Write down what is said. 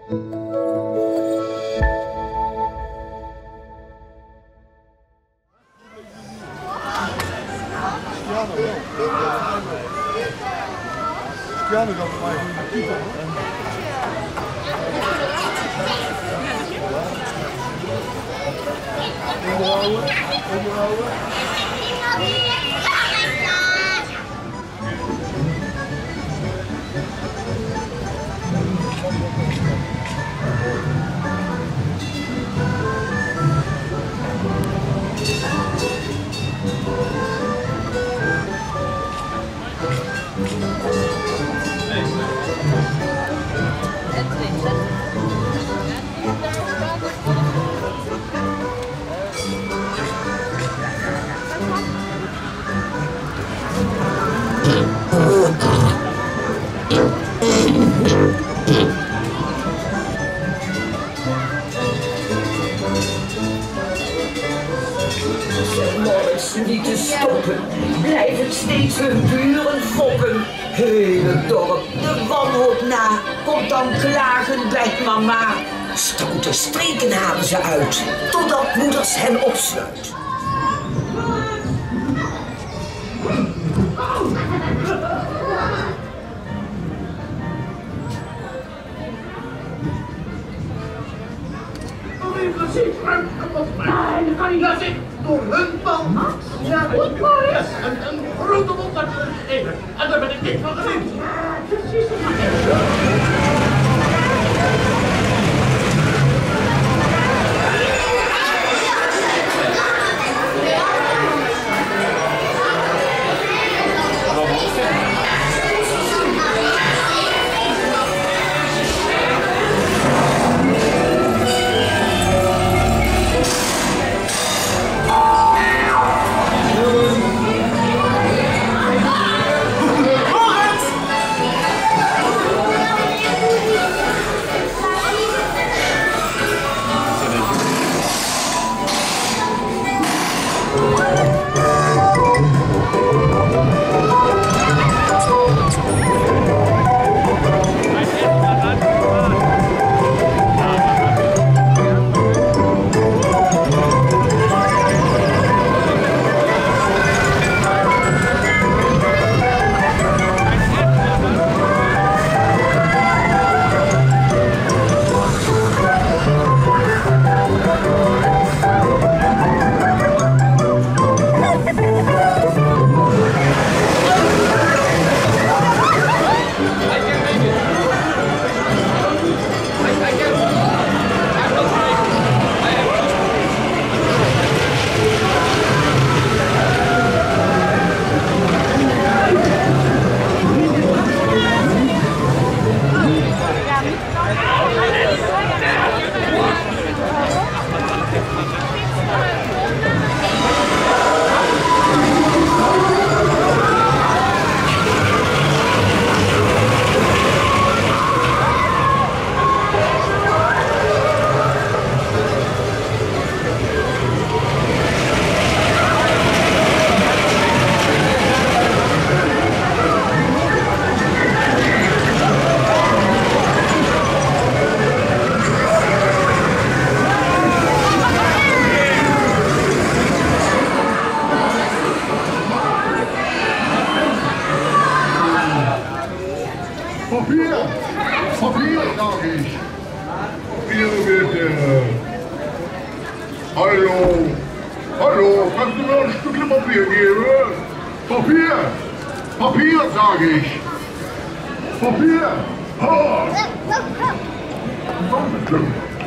Gerne dan maar in de titel. Onderhouden. Moritz, niet te stoppen. Blijven steeds hun buren fokken. Hele dorp de wanhoop na. Komt dan klagen bij mama. Stoute streken halen ze uit. Totdat moeders hen opsluit. Nee, dat kan niet. Dat zit door hun man. Ja, goed, Moritz. Een grote mond had je gegeven. En daar ben ik dik van geniet. Ja, precies. Papier, sag ich. Papier bitte. Hallo. Hallo, kannst du mir ein Stückchen Papier geben? Papier. Papier, sag ich. Papier. Oh.